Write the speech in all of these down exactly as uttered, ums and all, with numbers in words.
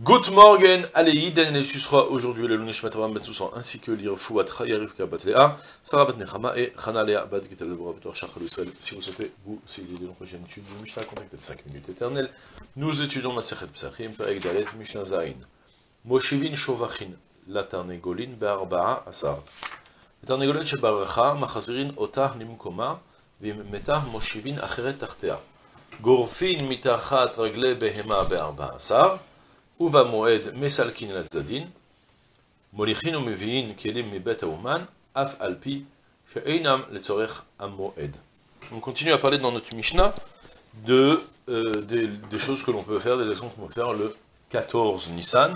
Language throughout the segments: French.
Good morning, allez, Dan et Susra, aujourd'hui le Lunishmat Avraham Ben Soussan, ainsi que l'Irfouat Yarivka Bat Léa, Sarah Bat Nechama et Chana Léa Bat Gital Lebora Betor Shachal Israël. Si vous souhaitez vous seguir de notre prochaine étude du Mishnah, contactez cinq minutes éternelles. Nous étudions Masechet Psachim, Perek Dalet, Mishnah Zain. Moshivin Shovachin, la Tarnegolin Be'arba'a Asar. La Tarnegolet Shebaracha, Machazirin Otah Nimkoma, Vim Metah Moshivin Acheret Tartea. Gorfin Mitachat Ragle Behema Be'arba'a Asar. Uva moed mesalkin lazdadin, molichin ou meviin kelim mibet aouman, af alpi, she'einam letzorech amoed. On continue à parler dans notre Mishnah de, euh, des, des choses que l'on peut faire, des actions qu'on peut faire le quatorze Nissan,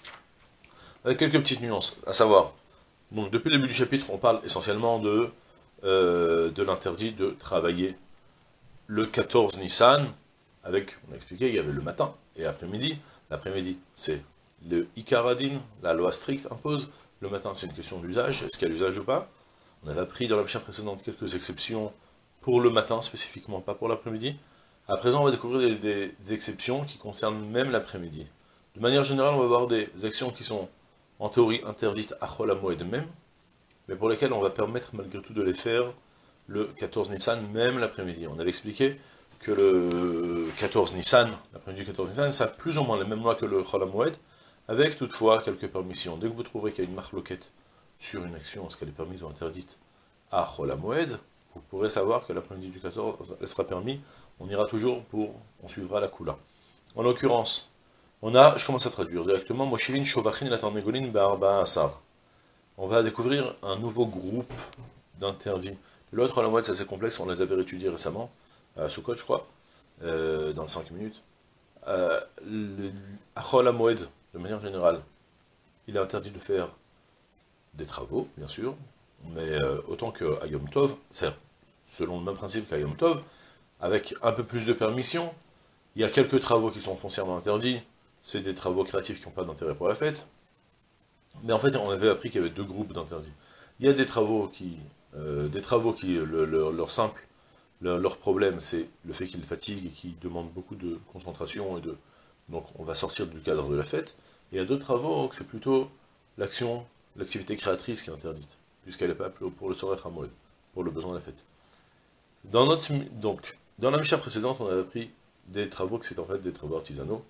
avec quelques petites nuances, à savoir, donc depuis le début du chapitre, on parle essentiellement de, euh, de l'interdit de travailler le quatorze Nissan, avec, on a expliqué, il y avait le matin et l'après-midi. L'après-midi, c'est le Ikaradin, la loi stricte impose. Le matin, c'est une question d'usage. Est-ce qu'il y a l'usage ou pas? On avait appris dans la Mishnah précédente quelques exceptions pour le matin, spécifiquement, pas pour l'après-midi. À présent, on va découvrir des, des, des exceptions qui concernent même l'après-midi. De manière générale, on va voir des actions qui sont, en théorie, interdites à Chol HaMoed même, mais pour lesquelles on va permettre malgré tout de les faire le quatorze Nissan, même l'après-midi. On avait expliqué que le quatorze Nissan, l'après-midi du quatorze Nissan, ça a plus ou moins les mêmes lois que le Chol HaMoed, avec toutefois quelques permissions. Dès que vous trouverez qu'il y a une marloquette sur une action, est-ce qu'elle est permise ou interdite à Chol HaMoed, vous pourrez savoir que l'après-midi du quatorze, elle sera permise, on ira toujours pour, on suivra la Kula. En l'occurrence, on a, je commence à traduire directement, Moshivin Shovachin la Tarnegolin Be'arba'a Asar. On va découvrir un nouveau groupe d'interdits. L'autre Chol HaMoed, c'est assez complexe, on les avait étudiés récemment, à Sukkot, je crois, euh, dans les cinq minutes. Euh, le Chol HaMoed, de manière générale, il est interdit de faire des travaux, bien sûr, mais euh, autant que Yom Tov, c'est selon le même principe qu'à Yom Tov, avec un peu plus de permission. Il y a quelques travaux qui sont foncièrement interdits, c'est des travaux créatifs qui n'ont pas d'intérêt pour la fête, mais en fait, on avait appris qu'il y avait deux groupes d'interdits. Il y a des travaux qui, euh, des travaux qui, le, le, leur simple, Leur, leur problème, c'est le fait qu'ils fatiguent et qu'ils demandent beaucoup de concentration, et de donc on va sortir du cadre de la fête. Et il y a d'autres travaux que c'est plutôt l'action, l'activité créatrice qui est interdite, puisqu'elle n'est pas pour le Sorech HaMoed, pour le besoin de la fête. Dans notre, donc, dans la Mishnah précédente, on avait appris des travaux que c'est en fait des travaux artisanaux,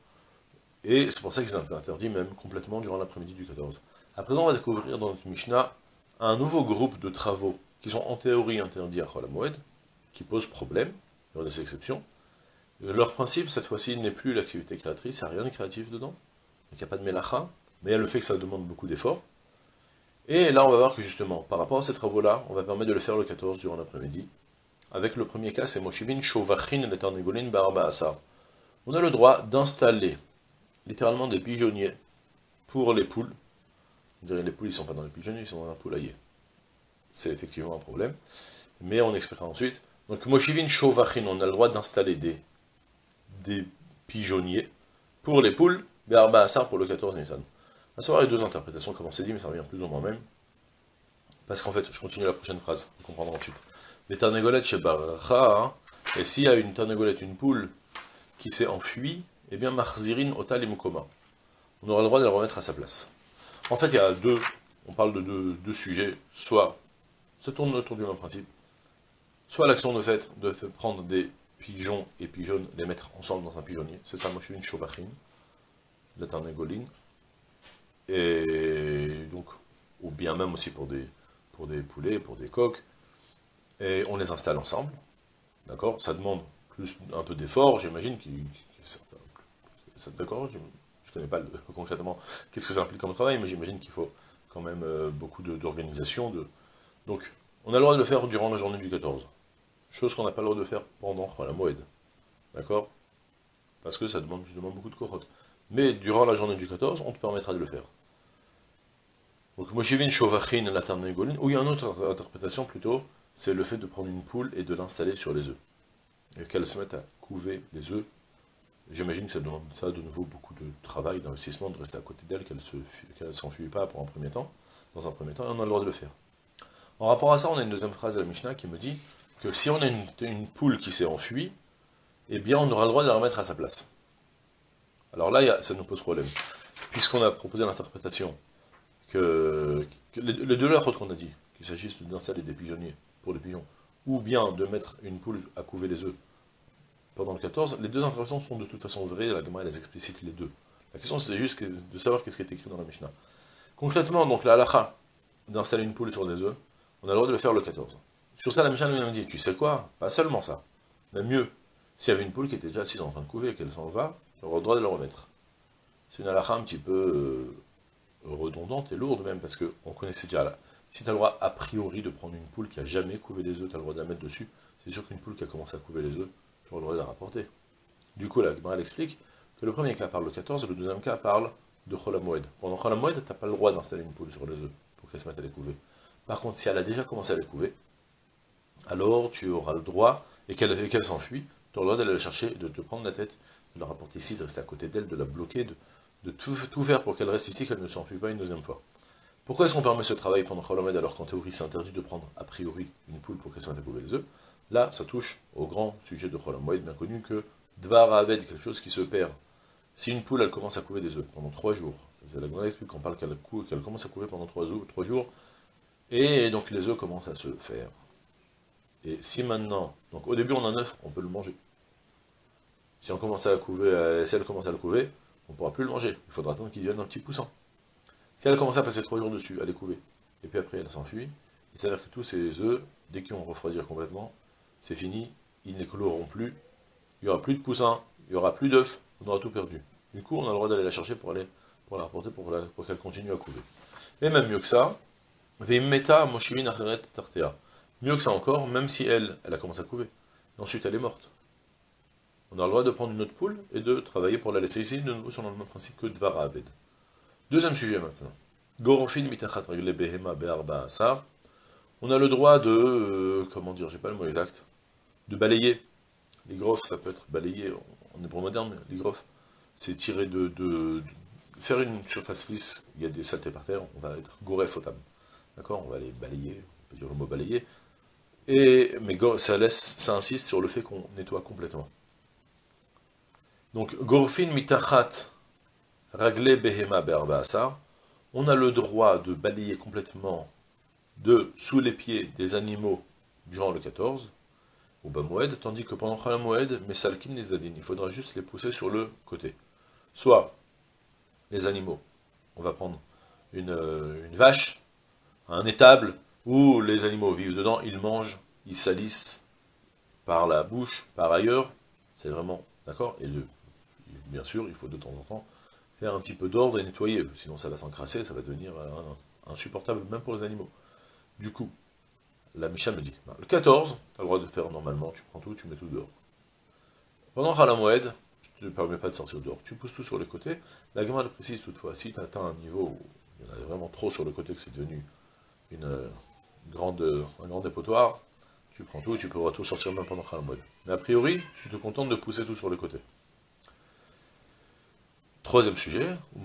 et c'est pour ça qu'ils sont interdits même complètement durant l'après-midi du quatorze. À présent, on va découvrir dans notre Mishnah un nouveau groupe de travaux qui sont en théorie interdits à Chol HaMoed, qui pose problème, il y a des exceptions. Leur principe, cette fois-ci, n'est plus l'activité créatrice, il n'y a rien de créatif dedans, donc il n'y a pas de melacha, mais il y a le fait que ça demande beaucoup d'efforts. Et là, on va voir que justement, par rapport à ces travaux-là, on va permettre de le faire le quatorze durant l'après-midi. Avec le premier cas, c'est Moshivin Shovachin le Tarnegolin Be'arba'a Asar. On a le droit d'installer, littéralement, des pigeonniers pour les poules. On dirait les poules, ils ne sont pas dans les pigeonniers, ils sont dans un poulailler. C'est effectivement un problème, mais on expliquera ensuite. Donc, Moshivin Shovachin, on a le droit d'installer des, des pigeonniers pour les poules, Be'arba'a Asar pour le quatorze Nissan. On va savoir les deux interprétations, comme on s'est dit, mais ça revient plus ou moins même. Parce qu'en fait, je continue la prochaine phrase, vous comprendrez ensuite. Les tarnegolettes chez Baracha, et s'il y a une tarnegolette, une poule, qui s'est enfuie, eh bien, Machzirin Otal Imukoma. On aura le droit de la remettre à sa place. En fait, il y a deux, on parle de deux, deux sujets, soit, ça tourne autour du même principe, soit l'action de fait de prendre des pigeons et pigeonnes, les mettre ensemble dans un pigeonnier, c'est ça, Moshivin Shovachin, la Tarnegoline, et donc, ou bien même aussi pour des, pour des poulets, pour des coqs, et on les installe ensemble, d'accord, ça demande plus un peu d'effort, j'imagine, qui, d'accord, je ne connais pas le, concrètement qu'est-ce que ça implique comme travail, mais j'imagine qu'il faut quand même euh, beaucoup d'organisation, de, donc, on a le droit de le faire durant la journée du quatorze. Chose qu'on n'a pas le droit de faire pendant Chol HaMoed. D'accord? Parce que ça demande justement beaucoup de kohot. Mais durant la journée du quatorze, on te permettra de le faire. Donc, Moshivin Shovachin la Tarnegolin, ou il y a une autre interprétation plutôt, c'est le fait de prendre une poule et de l'installer sur les œufs. Et qu'elle se mette à couver les œufs. J'imagine que ça demande ça de nouveau beaucoup de travail, d'investissement, de rester à côté d'elle, qu'elle ne s'enfuit pas pour un premier temps, dans un premier temps, et on a le droit de le faire. En rapport à ça, on a une deuxième phrase de la Mishnah qui me dit que si on a une, une poule qui s'est enfuie, eh bien on aura le droit de la remettre à sa place. Alors là, y a, ça nous pose problème. puisqu'on a proposé l'interprétation que, que les, les deux leurs qu'on a dit, qu'il s'agisse d'installer des pigeonniers pour les pigeons, ou bien de mettre une poule à couver les œufs pendant le quatorze, les deux interprétations sont de toute façon vraies, la Gemara les explicite les deux. La question c'est juste de savoir qu'est-ce qui est écrit dans la Mishnah. Concrètement, donc la halakha d'installer une poule sur des œufs, on a le droit de le faire le quatorze. Sur ça, la Mishnah nous dit, tu sais quoi, pas seulement ça, mais mieux, s'il y avait une poule qui était déjà assise en train de couver et qu'elle s'en va, tu auras le droit de la remettre. C'est une halakha un petit peu euh, redondante et lourde même, parce qu'on connaissait déjà là. Si tu as le droit a priori de prendre une poule qui a jamais couvé les œufs, tu as le droit de la mettre dessus, c'est sûr qu'une poule qui a commencé à couver les œufs, tu auras le droit de la rapporter. Du coup, la Gemara explique que le premier cas parle le quatorze, et le deuxième cas parle de Chol HaMoed. Pendant Chol HaMoed, tu n'as pas le droit d'installer une poule sur les œufs, pour qu'elle se mette à les couver. Par contre, si elle a déjà commencé à les couver, alors tu auras le droit, et qu'elle qu'elle s'enfuit, tu auras le droit d'aller la chercher, de te prendre la tête, de la rapporter ici, de rester à côté d'elle, de la bloquer, de, de tout, tout faire pour qu'elle reste ici, qu'elle ne s'enfuit pas une deuxième fois. Pourquoi est-ce qu'on permet ce travail pendant Chol HaMoed alors qu'en théorie c'est interdit de prendre a priori une poule pour qu'elle se mette à couver les œufs? Là, ça touche au grand sujet de Chol HaMoed, bien connu que Dvar Aved, quelque chose qui se perd. Si une poule, elle commence à couver des œufs pendant trois jours, la Gemara explique qu'on parle qu'elle qu'elle commence à couver pendant trois jours, et donc les œufs commencent à se faire. Et si maintenant, donc au début on a un œuf, on peut le manger. Si on commence à couver, si elle commence à le couver, on ne pourra plus le manger. Il faudra attendre qu'il devienne un petit poussin. Si elle commence à passer trois jours dessus, à les couver, et puis après elle s'enfuit, il s'avère que tous ces œufs, dès qu'ils vont refroidir complètement, c'est fini, ils n'écloront plus, il n'y aura plus de poussins, il n'y aura plus d'œufs, on aura tout perdu. Du coup, on a le droit d'aller la chercher pour aller pour la rapporter, pour, la, pour qu'elle continue à couver. Et même mieux que ça, Veimeta Moshivin Acheret Tartea. Mieux que ça encore, même si elle, elle a commencé à couver, et ensuite elle est morte. On a le droit de prendre une autre poule et de travailler pour la laisser ici, de nouveau sur le même principe que Dvara Aved. Deuxième sujet maintenant. Gorofin mitachat regle behema be'arba asar. On a le droit de, euh, comment dire, j'ai pas le mot exact, de balayer. Les greffes, ça peut être balayé en hébreu moderne, mais les greffes, c'est tirer de, de, de, faire une surface lisse, il y a des saletés par terre, on va être goref otam. D'accord, on va les balayer, on peut dire le mot balayer. Et, mais ça laisse, ça insiste sur le fait qu'on nettoie complètement. Donc, gorfin mitachat ragle behema be'arba asar. On a le droit de balayer complètement de sous les pieds des animaux durant le quatorze, ou Bamoed, tandis que pendant Chol HaMoed, Mesalkin les Zadin, il faudra juste les pousser sur le côté. Soit les animaux, on va prendre une, une vache, un étable, où les animaux vivent dedans, ils mangent, ils salissent par la bouche, par ailleurs, c'est vraiment, d'accord? Et de, bien sûr, il faut de temps en temps faire un petit peu d'ordre et nettoyer, sinon ça va s'encrasser, ça va devenir un, insupportable, même pour les animaux. Du coup, la Mishnah me dit, le quatorze, tu as le droit de faire normalement, tu prends tout, tu mets tout dehors. Pendant Chol HaMoed, je ne te permets pas de sortir dehors, tu pousses tout sur les côtés. La Gemara le précise toutefois, si tu atteins un niveau où il y en a vraiment trop sur le côté, que c'est devenu une, une grande, un grand dépotoir, tu prends tout, tu pourras tout sortir même pendant Chol HaMoed. Mais a priori, je te contente de pousser tout sur les côtés. Troisième sujet,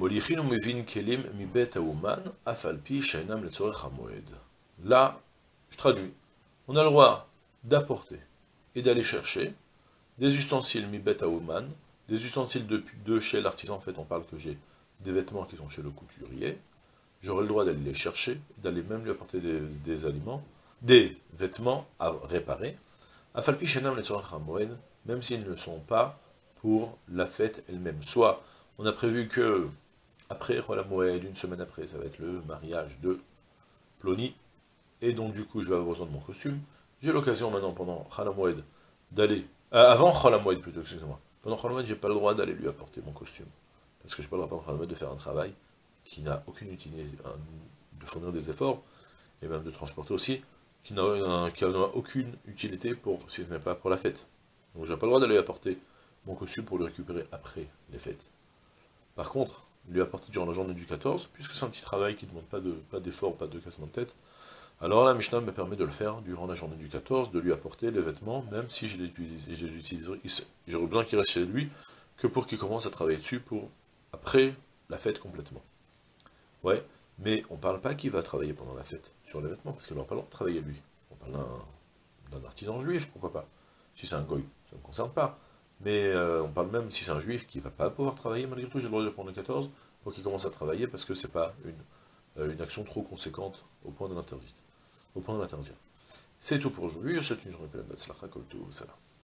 là, je traduis, on a le droit d'apporter et d'aller chercher des ustensiles mibet aouman, des ustensiles de, de chez l'artisan, en fait on parle que j'ai des vêtements qui sont chez le couturier, j'aurai le droit d'aller les chercher, d'aller même lui apporter des, des aliments, des vêtements à réparer, afalpi shenam letzorach hamoed, même s'ils ne sont pas pour la fête elle-même. Soit on a prévu que après Chol HaMoed, une semaine après, ça va être le mariage de Ploni, et donc du coup je vais avoir besoin de mon costume. J'ai l'occasion maintenant pendant Chol HaMoed d'aller, euh, avant Chol HaMoed plutôt, excusez-moi, pendant Chol HaMoed j'ai pas le droit d'aller lui apporter mon costume, parce que je n'ai pas le droit pendant Chol HaMoed de faire un travail qui n'a aucune utilité, de fournir des efforts, et même de transporter aussi, qui n'a aucune utilité pour, si ce n'est pas pour la fête. Donc j'ai pas le droit d'aller apporter mon costume pour le récupérer après les fêtes. Par contre, lui apporter durant la journée du quatorze, puisque c'est un petit travail qui ne demande pas de pas d'effort, pas de cassement de tête, alors la Mishnah me permet de le faire durant la journée du quatorze, de lui apporter les vêtements, même si je les utiliserai, je les utiliserai, j'aurais besoin qu'il reste chez lui, que pour qu'il commence à travailler dessus pour après la fête complètement. Ouais, mais on ne parle pas qu'il va travailler pendant la fête sur les vêtements, parce qu'il n'aura pas le droit de travailler lui. On parle d'un artisan juif, pourquoi pas. Si c'est un goy, ça ne me concerne pas. Mais euh, on parle même, si c'est un juif qui ne va pas pouvoir travailler, malgré tout, j'ai le droit de le prendre le quatorze, faut qu'il commence à travailler parce que c'est pas une, euh, une action trop conséquente au point de l'interdire. Au point de l'interdire. C'est tout pour aujourd'hui, je vous souhaite une journée pleine de tzlacha, kol tov, salam.